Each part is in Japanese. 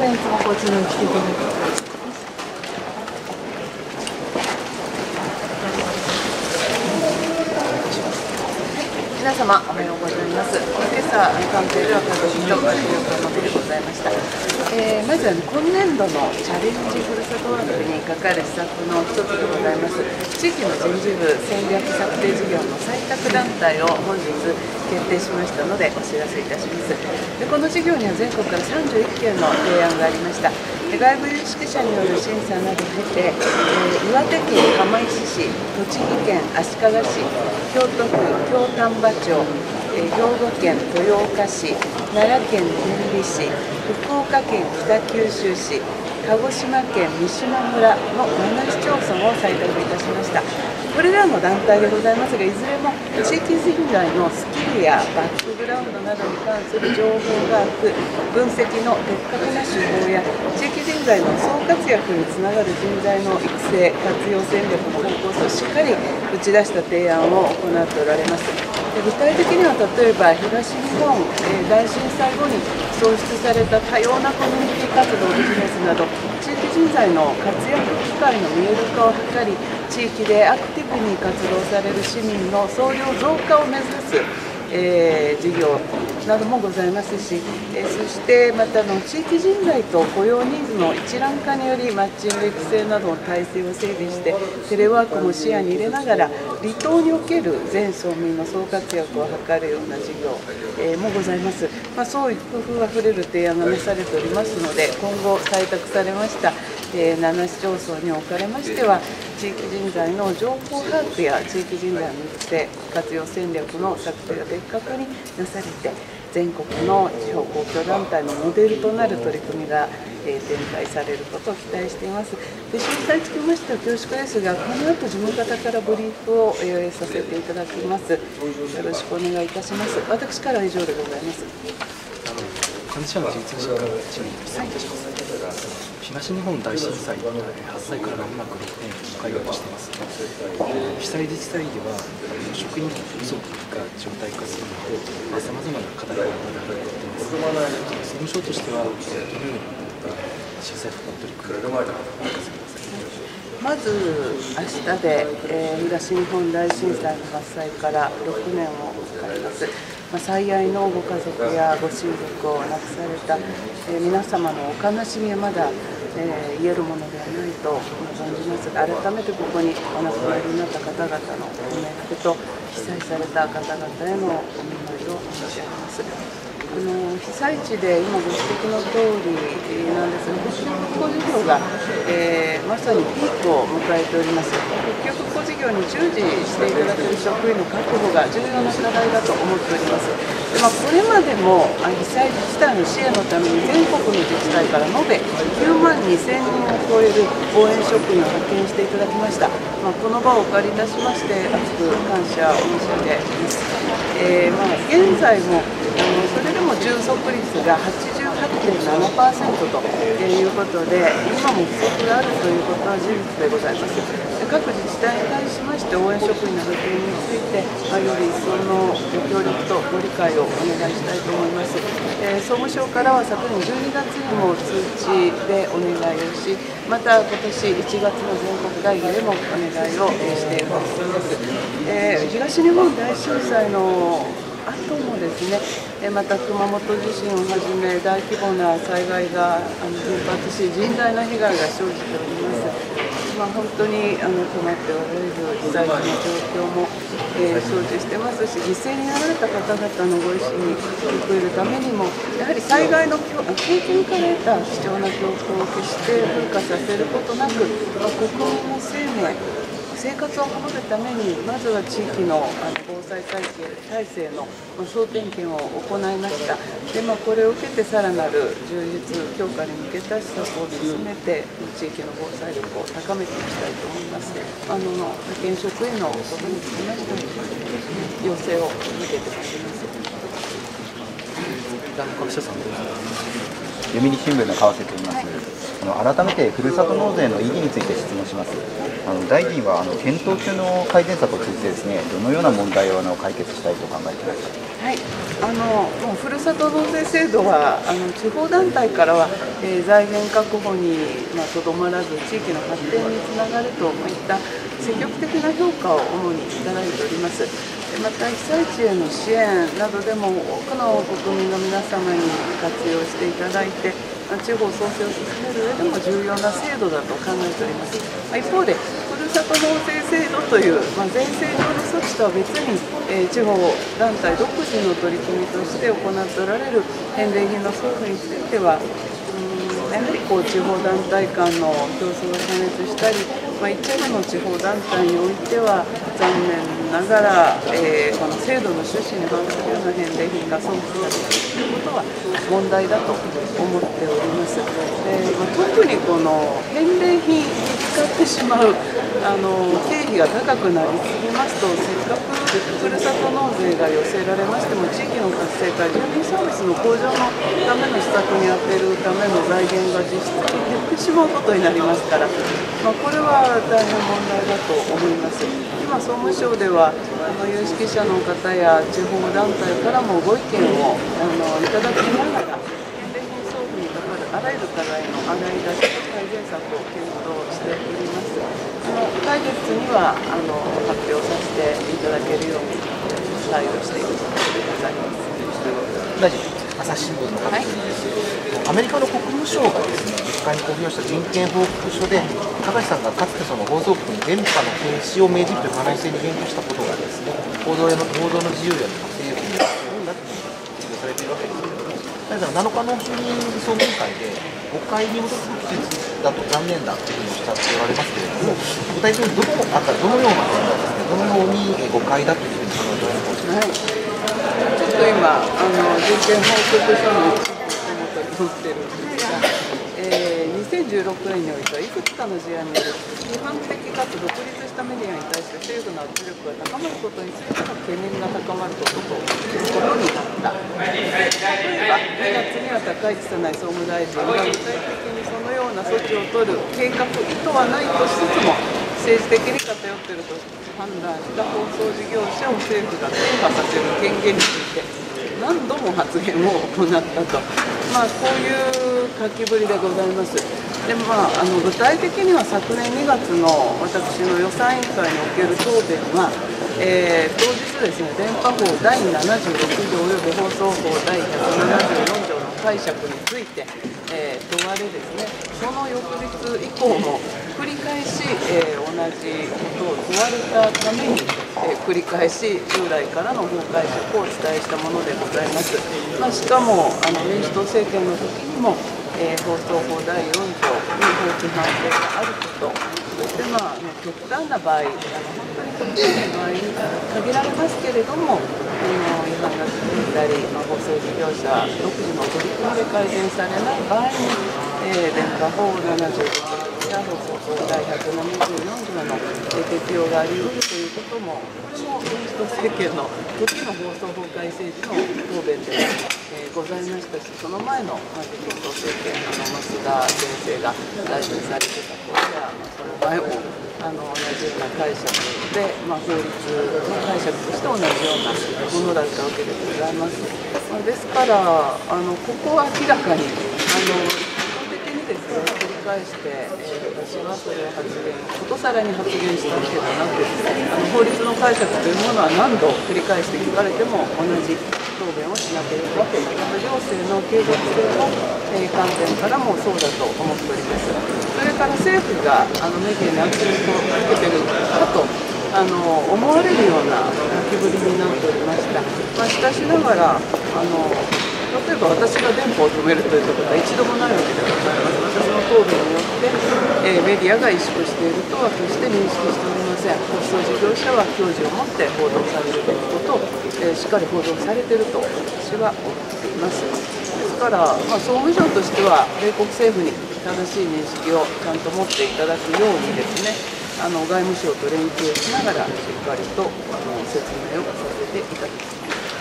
せん、いつもこちらに来ていただいて。皆様おはようございます。今朝官邸では閣議と資料館の日でございました。まずは、今年度のチャレンジふるさとワークにかかる施策の一つでございます。地域の人事部戦略策定事業の採択団体を本日決定しましたのでお知らせいたします。この事業には全国から31件の提案がありました。外部有識者による審査などを経て、岩手県釜石市、栃木県足利市、京都府京丹波町、兵庫県豊岡市、奈良県天理市、福岡県北九州市、鹿児島県三島村の7市町村を採択いたしました。これらの団体でございますが、いずれも地域人材のスキルやバックグラウンドなどに関する情報が分析の的確な手法や地域人材の総活躍につながる人材の育成・活用戦略の方向性をしっかり打ち出した提案を行っておられます。具体的には、例えば東日本大震災後に創出された多様なコミュニティ活動、ビジネスなど地域人材の活躍機会の見える化を図り、地域でアクティブに活動される市民の総量増加を目指す事業などもございますし、そしてまた地域人材と雇用ニーズの一覧化によりマッチング育成などの体制を整備して、テレワークも視野に入れながら離島における全村民の総活躍を図るような事業もございます。そういう工夫あふれる提案がなされておりますので、今後採択されました7市町村におかれましては、地域人材の情報把握や地域人材の育成活用戦略の策定が的確になされて、全国の地方公共団体のモデルとなる取り組みが展開されることを期待しています。詳細につきましては恐縮ですが、この後事務方からブリーフをさせていただきます。よろしくお願いいたします。私からは以上でございます。 幹事社の事実者から1名質問いたします。東日本大震災発災からまもなく6年を迎えようとしています。被災自治体では職員不足が常態化するなど、さまざまな課題が挙げられています。総務省としてはどのように震災復興取り組みをお聞かせください。 まず明日で、東日本大震災の発災から6年を迎えます。最愛のご家族やご親族を亡くされた、皆様のお悲しみはまだ、言えるものではないと感じますが、改めてここにお亡くなりになった方々のご冥福と被災された方々へのお見舞いを申し上げます。被災地で今ご指摘の通りなんですが、復旧復興事業が、まさにピークを迎えております。復旧復興事業に従事していただける職員の確保が重要な課題だと思っております。でこれまでも被災自治体の支援のために全国の自治体から延べ9万2000人を超える応援職員を派遣していただきました。この場をお借りいたしまして厚く感謝申し上げます。現在もそれでも充足率が 88.7% ということで、今も不足があるということは事実でございます。各自治体に対しまして応援職員の派遣について、より一層のご協力とご理解をお願いしたいと思います。総務省からは昨年12月にも通知でお願いをし、また今年1月の全国会議でもお願いをしているところです。東日本大震災の後もですね、また熊本地震をはじめ大規模な災害が頻発し、甚大な被害が生じております。本当に困っておられる被災地の状況も、生じしてますし、犠牲になられた方々のご意思に報いるためにも、やはり災害の経験から得た貴重な教訓を決して風化させることなく、国民の生命生活を守るために、まずは地域の防災体制の総点検を行いました。でこれを受けてさらなる充実強化に向けた施策を進めて、地域の防災力を高めていきたいと思います。派遣職員のことにつきまして要請を受けてまいります。 各社さん、 読売新聞の川瀬と言います。 改めてふるさと納税の意義について質問します。大臣は検討中の改善策を通じてですね、どのような問題を解決したいと考えていますか。 はい、もうふるさと納税制度は地方団体からは、財源確保にとどまらず地域の発展につながるといった積極的な評価を主にいただいております。また被災地への支援などでも多くの国民の皆様に活用していただいて、地方創生を進める上でも重要な制度だと考えております。一方でふるさと納税制度という、税制上の措置とは別に、地方団体独自の取り組みとして行っておられる返礼品の送付については、やはり地方団体間の競争が過熱したり、一部の地方団体においては残念ながら、この制度の趣旨に反するような返礼品が送付されていることは問題だと思っております。特にこの返礼品に使ってしまう経費が高くなりすぎますと、せっかくふるさと納税が寄せられましても地域の活性化、住民サービスの向上のための施策に充てるための財源が実質的に減ってしまうことになりますから、これは大変問題だと思います。今、総務省では有識者の方や地方団体からもご意見をいただきながら、返礼品送付にかかるあらゆる課題の洗い出しと改善策を検討しております。来月には発表させていただけるように対応していくところでございます。 大臣、朝日新聞の方です。アメリカの国務省がですね、3日に公表した人権報告書で、高橋さんがかつてその放送局に電波の停止を命じるという可能性に言及したことがですね、報道の自由や政府になって指摘されているわけですけれども、大臣は7日の衆議院総務委員会で、国会に基づく記述だと残念だというふうにおっしゃっておられますけれども、具体的にどのような点がですね、どのように誤解だというふうに考えておられますか。 ちょっと今人権報告書の一部を手元に載ってるんですが、2016年においてはいくつかの事案による批判的かつ独立したメディアに対して政府の圧力が高まることについての懸念が高まることになった。例えば2月には高市早苗総務大臣が具体的にそのような措置を取る計画意図はないとしつつも政治的に偏っていると判断した放送事業者を政府が停波させる権限について何度も発言を行ったと、こういう書きぶりでございます。で具体的には昨年2月の私の予算委員会における答弁は、当日ですね、電波法第76条および放送法第174条の解釈について、問われですね、その翌日以降も繰り返し、同じことを問われたために、繰り返し従来からの法解釈をお伝えしたものでございます。しかも民主党政権の時にも、放送法第4条に法規範性があること、そして極端な場合、本当に極端な場合に限られますけれども、違反が続いたり、放送事業者独自の取り組みで改善されない場合に、電波法76や放送法第174条の適用があり得るということも、これも民主党政権の時の放送法改正時の答弁で、ございましたし、その前の自民党政権の増田先生が大臣されてた頃や、その前も同じような解釈で、法律の解釈として同じようなものだったわけでございます。ですから、ここは明らかにですね、繰り返して、私はそれをことさらに発言したわけではなく、法律の解釈というものは何度繰り返して聞かれても同じ答弁をしなければいけない。行政の継続性の観点からもそうだと思っております。それから政府がメディアに圧力をかけているかと思われるような書きぶりになっておりました。しかしながら例えば私が電波を止めるということは一度もないわけでございます。私の答弁によって、メディアが萎縮しているとは決して認識しておりません。放送事業者は矜持を持って報道されるべきことを、しっかり報道されていると私は思っています。ですから、総務省としては米国政府に正しい認識をちゃんと持っていただくようにですね、外務省と連携しながらしっかりと説明をさせていただきます。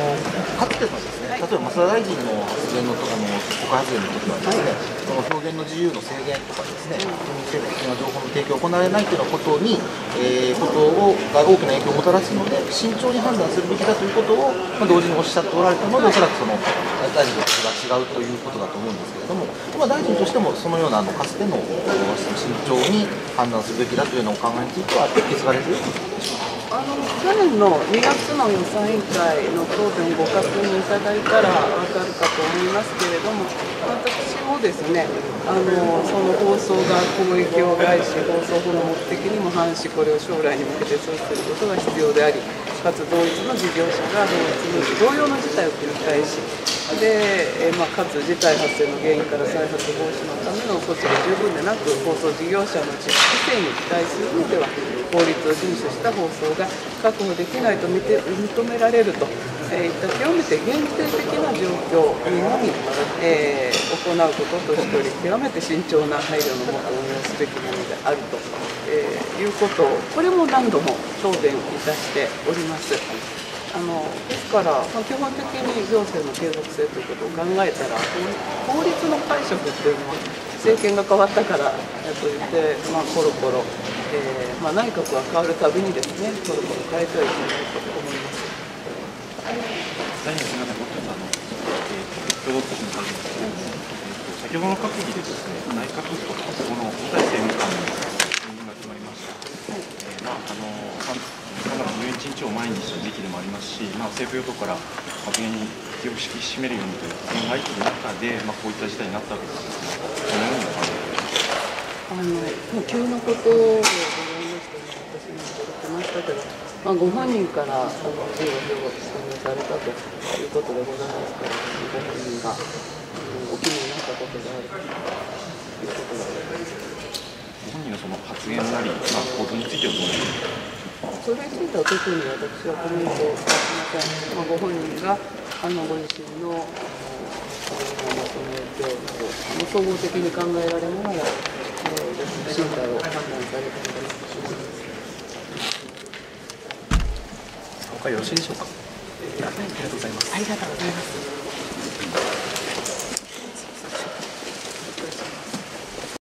かつてのですね、例えば増田大臣の発言のとかの国会発言の時はですね、その表現の自由の制限とかですね、政府的な情報の提供が行われないというようなことに、が大きな影響をもたらすので、慎重に判断するべきだということを、同時におっしゃっておられたので、おそらくその大臣とそれが違うということだと思うんですけれども、大臣としてもそのようなかつての慎重に判断するべきだというようなお考えについては、受け継がれている去年の2月の予算委員会の答弁をご確認いただいたら分かるかと思いますけれども、私もですね、その放送が公益を害し、放送法の目的にも反し、これを将来に向けて阻止することが必要であり、かつ同一の事業者が同様の事態を繰り返し、かつ事態発生の原因から再発防止のための措置が十分でなく、放送事業者の自主規制に期待するのでは、法律を遵守した放送が確保できないと認められるといった極めて限定的な状況にのみ、行うこととしており、極めて慎重な配慮のもと運用すべきものであると、いうことを、これも何度も答弁いたしております。ですから、基本的に行政の継続性ということを考えたら、法律の解釈っていうのは、政権が変わったからといって、コロコロ、内閣が変わるたびにですね、コロコロ変えてはいけないと思います。 大臣、すみません、もう一つ、共同通信の話ですけれども、先ほどの閣議でですね、内閣府とこの二代政務官の任命が決まりました。3月11日を前にした時期でもありますし、政府与党から発言に気を引き締めるようにという発言が相次ぐ中で、こういった事態になったわけですが、このように急なことをございまして、私も伺ってましたけど、ご本人から事業を説明されたということでございますから、ご本人がお気になったことがあるということだと思います。 ご本人のその発言なり、報道についてはどうですか。 それについては特に私はコメントをしません。ご本人がご自身のまとめて総合的に考えられながら進退を判断されたのだと思います。 他よろしいでしょうか。ありがとうございます。 ありがとうございます。